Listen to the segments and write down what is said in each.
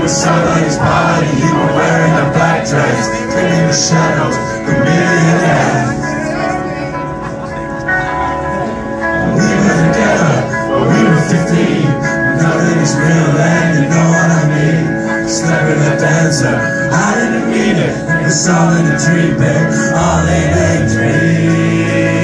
was so on his body, you were wearing a black dress, cleaning the shadows, the millionaire. We were together, but we were 15. Nothing is real, and you know what I mean. Slept with a dancer, I didn't mean it. It was all in a dream, babe, all in a dream.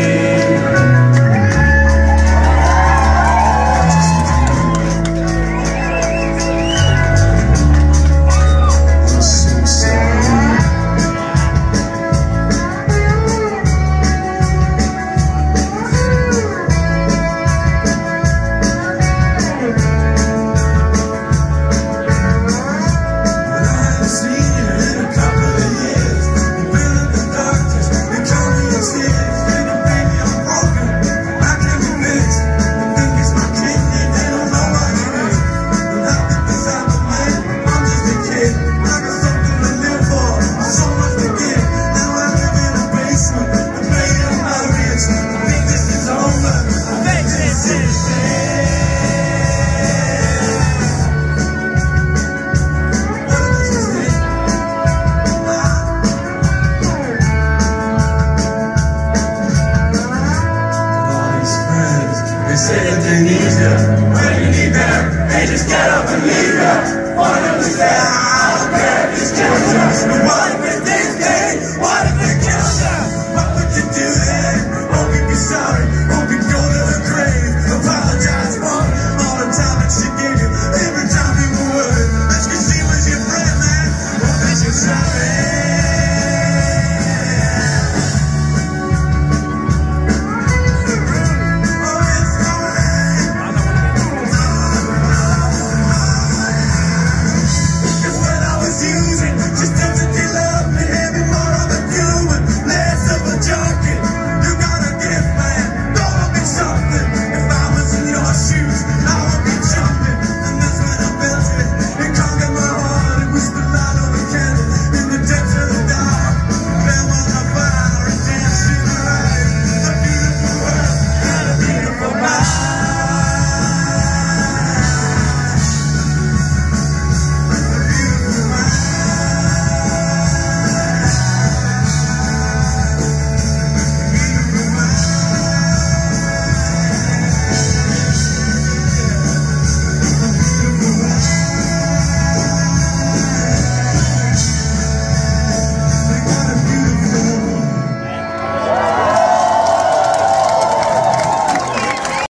Say that they need you, when you need them, they just get up and leave you. One of them is there, I don't care if it's killing you.